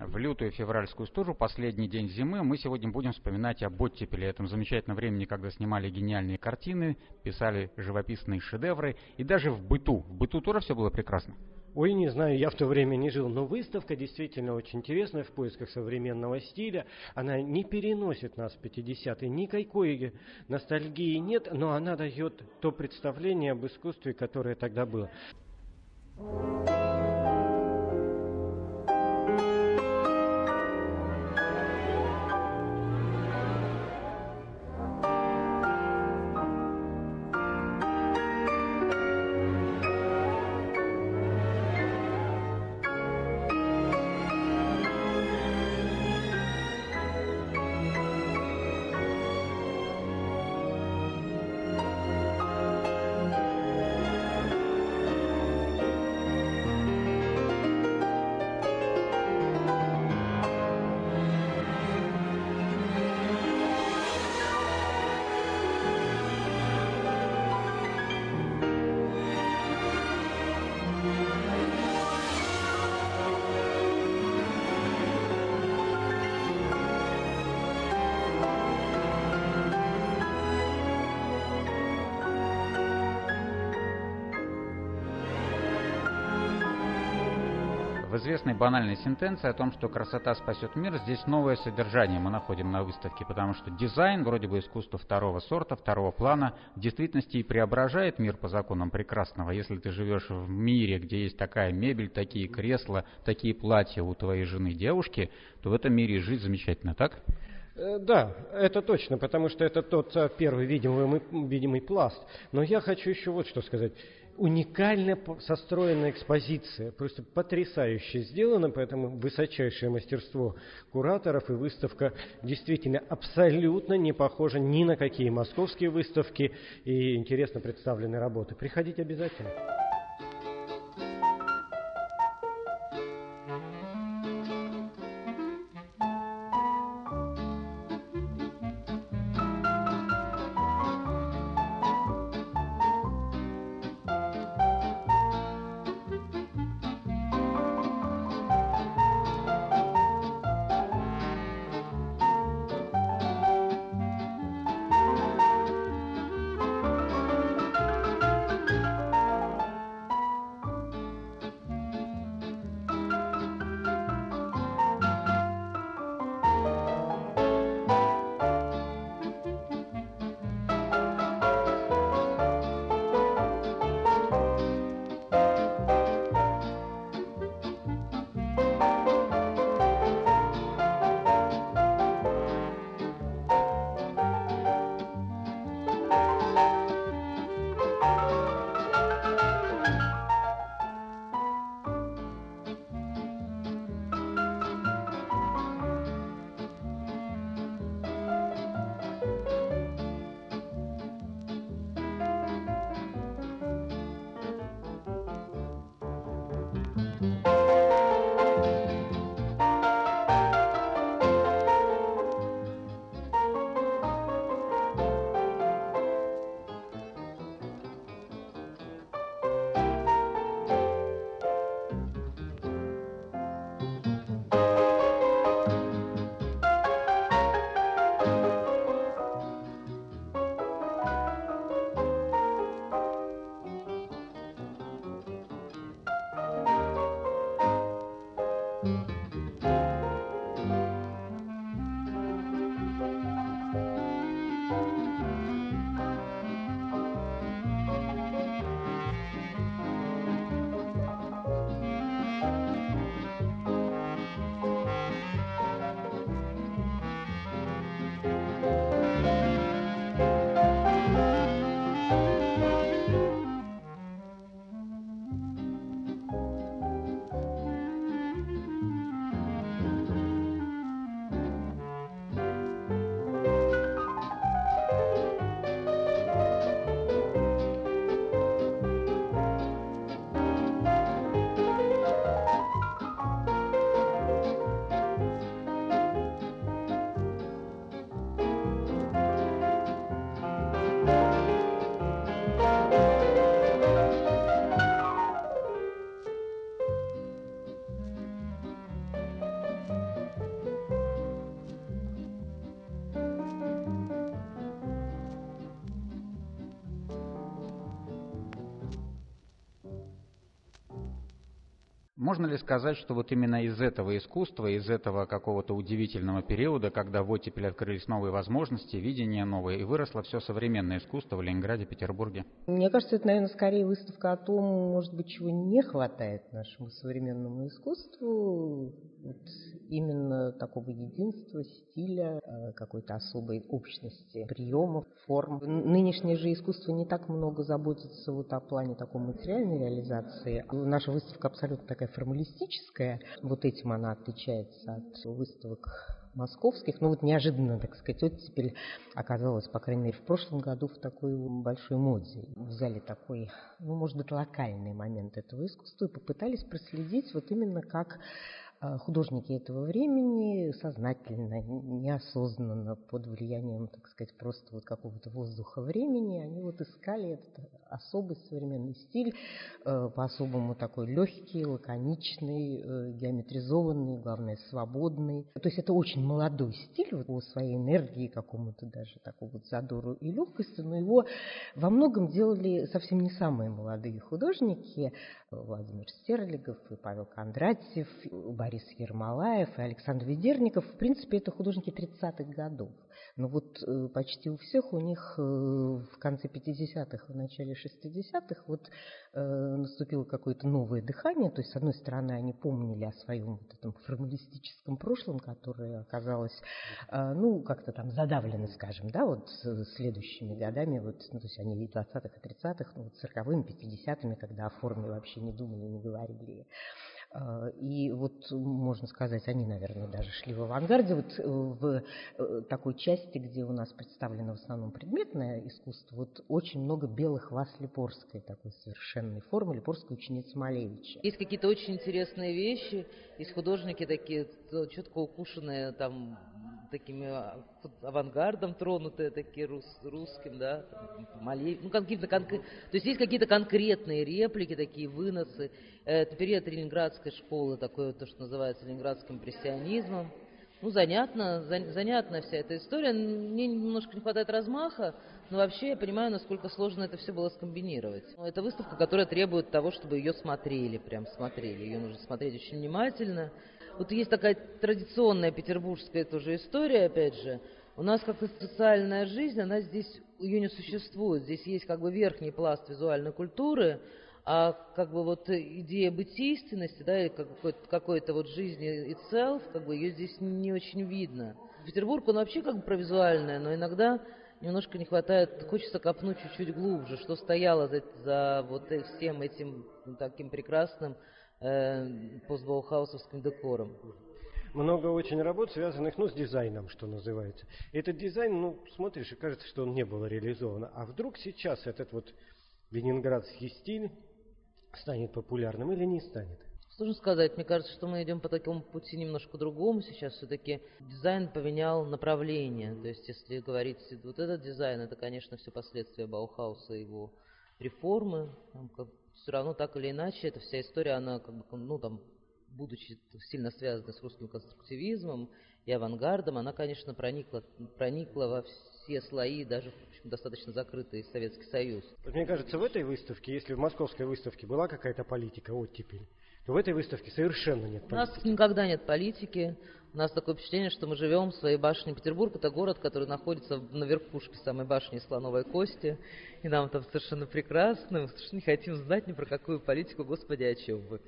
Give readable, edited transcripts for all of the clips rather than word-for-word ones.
В лютую февральскую стужу, последний день зимы, мы сегодня будем вспоминать об оттепели, этом замечательном времени, когда снимали гениальные картины, писали живописные шедевры, и даже в быту. В быту тоже все было прекрасно. Ой, не знаю, я в то время не жил, но выставка действительно очень интересная в поисках современного стиля. Она не переносит нас в 50-е, никакой ностальгии нет, но она дает то представление об искусстве, которое тогда было. В известной банальной сентенции о том, что красота спасет мир, здесь новое содержание мы находим на выставке, потому что дизайн, вроде бы искусство второго сорта, второго плана, в действительности и преображает мир по законам прекрасного. Если ты живешь в мире, где есть такая мебель, такие кресла, такие платья у твоей жены девушки, то в этом мире жить замечательно, так? Да, это точно, потому что это тот первый видимый пласт. Но я хочу еще вот что сказать. Уникально состроенная экспозиция, просто потрясающе сделана, поэтому высочайшее мастерство кураторов, и выставка действительно абсолютно не похожа ни на какие московские выставки, и интересно представлены работы. Приходите обязательно. Можно ли сказать, что вот именно из этого искусства, из этого какого-то удивительного периода, когда в оттепели открылись новые возможности, видения новые, и выросло все современное искусство в Ленинграде, Петербурге? Мне кажется, это, наверное, скорее выставка о том, может быть, чего не хватает нашему современному искусству. Вот именно такого единства, стиля, какой-то особой общности приемов, форм. Нынешнее же искусство не так много заботится вот о плане такой материальной реализации. Наша выставка абсолютно такая формалистическая. Вот этим она отличается от выставок московских. Ну вот неожиданно, так сказать, оттепель оказалась, по крайней мере, в прошлом году в такой большой моде. Взяли такой, ну, может быть, локальный момент этого искусства и попытались проследить вот именно как художники этого времени сознательно, неосознанно, под влиянием, так сказать, просто вот какого-то воздуха времени, они вот искали этот особый современный стиль, по-особому такой легкий, лаконичный, геометризованный, главное, свободный. То есть это очень молодой стиль, вот, по своей энергии, какому-то даже такому вот задору и легкости, но его во многом делали совсем не самые молодые художники, Владимир Стерлигов и Павел Кондратьев, Борис Ермолаев и Александр Ведерников. В принципе, это художники 30-х годов. Но вот почти у всех у них в конце 50-х, в начале 60-х вот наступило какое-то новое дыхание. То есть, с одной стороны, они помнили о своем вот этом формалистическом прошлом, которое оказалось, ну, как-то там задавлено, скажем, да, вот следующими годами, вот, ну, то есть они и 20-х, и 30-х, ну, вот 40-ми, 50-ми, когда о форме вообще не думали, не говорили. И вот, можно сказать, они, наверное, даже шли в авангарде. Вот в такой части, где у нас представлено в основном предметное искусство, вот очень много белых ваз Липорской, такой совершенной формы, Липорской ученицы Малевича. Есть какие-то очень интересные вещи, есть художники такие четко укушенные там такими авангардом тронутые, такие русским, да, ну, то есть какие-то конкретные реплики, такие выносы. Это период ленинградской школы, такое то, что называется ленинградским импрессионизмом. Ну, занятная вся эта история. Мне немножко не хватает размаха, но вообще я понимаю, насколько сложно это все было скомбинировать. Это выставка, которая требует того, чтобы ее смотрели, прям смотрели. Ее нужно смотреть очень внимательно. Вот есть такая традиционная петербургская тоже история, опять же. У нас как-то социальная жизнь, она здесь, ее не существует. Здесь есть как бы верхний пласт визуальной культуры, а как бы вот идея бытийственности, да, и какой-то вот жизни itself, как бы ее здесь не очень видно. Петербург, он вообще как бы про визуальное, но иногда немножко не хватает, хочется копнуть чуть-чуть глубже, что стояло за вот всем этим таким прекрасным постбаухаусовским декором. Много очень работ, связанных, ну, с дизайном, что называется. Этот дизайн, ну, смотришь, и кажется, что он не был реализован. А вдруг сейчас этот вот ленинградский стиль станет популярным или не станет? Сложно сказать. Мне кажется, что мы идем по такому пути немножко другому. Сейчас все-таки дизайн поменял направление. То есть, если говорить, вот этот дизайн, это, конечно, все последствия Баухауса и его реформы. Все равно, так или иначе, эта вся история, она, как бы, ну, там, будучи сильно связанной с русским конструктивизмом и авангардом, она, конечно, проникла во все слои, даже, в общем, достаточно закрытый Советский Союз. Мне кажется, в этой выставке, если в московской выставке была какая-то политика, оттепель, то в этой выставке совершенно нет политики. У нас никогда нет политики. У нас такое впечатление, что мы живем в своей башне. Петербург — это город, который находится на верхушке самой башни Слоновой Кости. И нам там совершенно прекрасно. Мы совершенно не хотим знать ни про какую политику. Господи, о чем вы.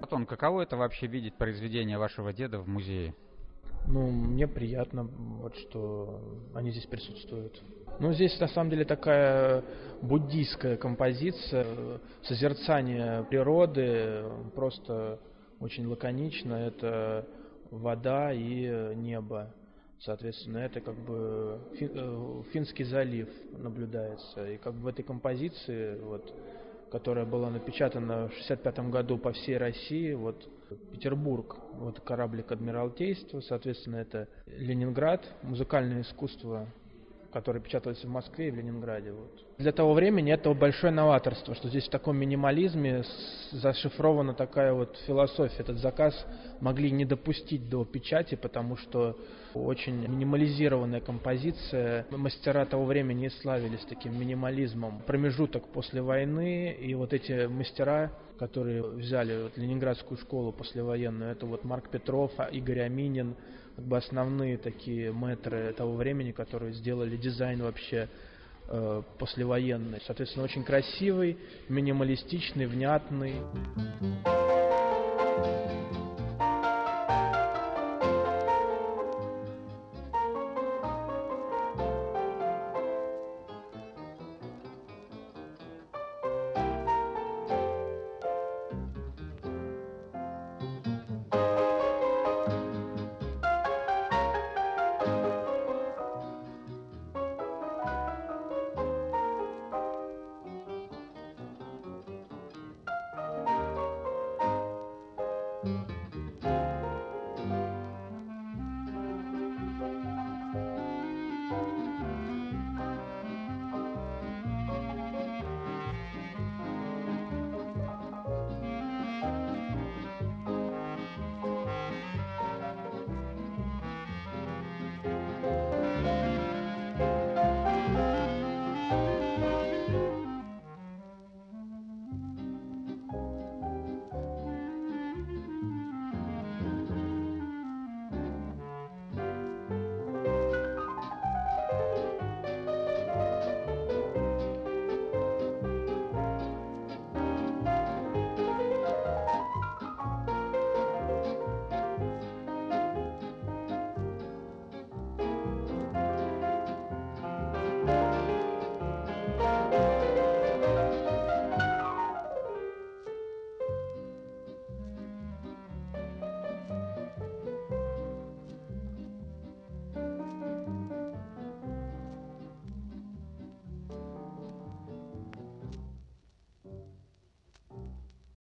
Антон, каково это вообще видеть произведения вашего деда в музее? Ну, мне приятно, вот, что они здесь присутствуют. Ну, здесь на самом деле такая буддийская композиция, созерцание природы, просто очень лаконично. Это вода и небо. Соответственно, это как бы Финский залив наблюдается. И как бы в этой композиции, вот, которая была напечатана в 1965 году по всей России, вот, Петербург, вот кораблик Адмиралтейства, соответственно, это Ленинград, музыкальное искусство, которое печаталось в Москве и в Ленинграде. Вот. Для того времени это большое новаторство, что здесь в таком минимализме зашифрована такая вот философия. Этот заказ могли не допустить до печати, потому что очень минимализированная композиция. Мастера того времени славились таким минимализмом. Промежуток после войны, и вот эти мастера, которые взяли вот ленинградскую школу послевоенную, это вот Марк Петров, Игорь Аминин, как бы основные такие мэтры того времени, которые сделали дизайн вообще послевоенный. Соответственно, очень красивый, минималистичный, внятный.